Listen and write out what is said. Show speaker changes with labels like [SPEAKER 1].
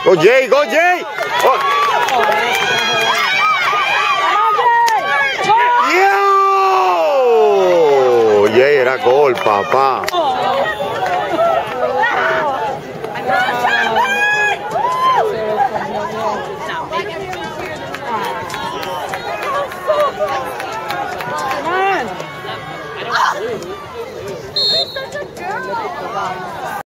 [SPEAKER 1] Go Jay, go Jay! Oh. Yo! Jay era gol, papá.